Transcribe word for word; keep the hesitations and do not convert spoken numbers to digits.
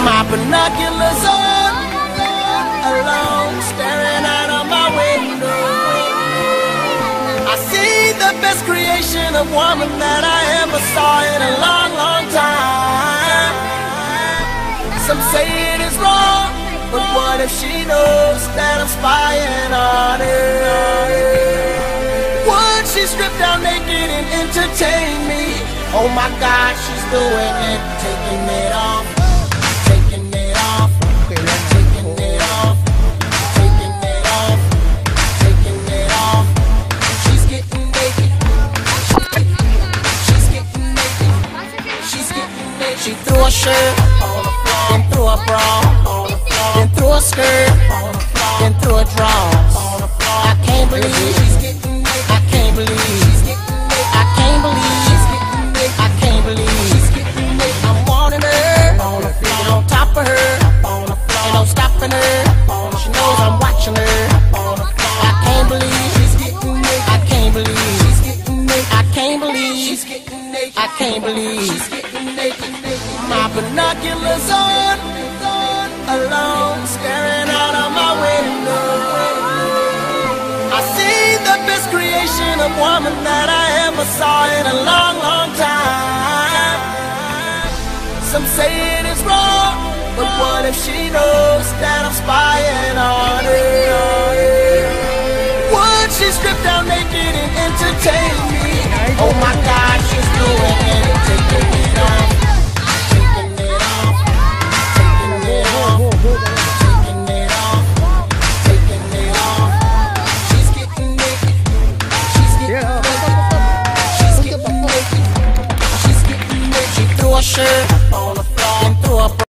My binoculars on, alone, staring out of my window. I see the best creation of woman that I ever saw in a long, long time. Some say it is wrong, but what if she knows that I'm spying on her? Would she strip down naked and entertain me? Oh my God, she's doing it, taking it off, taking it off, taking it off, taking it off, taking it off. She's getting naked, she's getting naked, she's getting naked. She threw a shirt on the floor, then threw a bra on the floor, then threw a skirt on the floor, then threw a drawers on the floor. I can't believe she's getting naked. I can't believe she's getting naked. I can't believe she's getting naked. I can't believe she's getting naked. I'm wanting her on the floor, on top of her on the floor. Ain't no stopping her. She knows I'm watching her on the floor. I can't believe she's getting naked. I can't believe she's getting naked. I can't believe she's getting naked. I can't believe she's getting naked. My binoculars on, alone, staring out of my window. I see the best creation of woman that I ever saw in a long, long time. Some say it is wrong, but what if she knows that I'm spying on her? Would she strip down naked and entertain me? Oh my God, she's doing it, taking it off, taking it off, taking it off, taking it off, taking it off. She's getting naked, she's getting naked, she's getting naked, she's getting naked. She threw a shirt on the floor, then threw a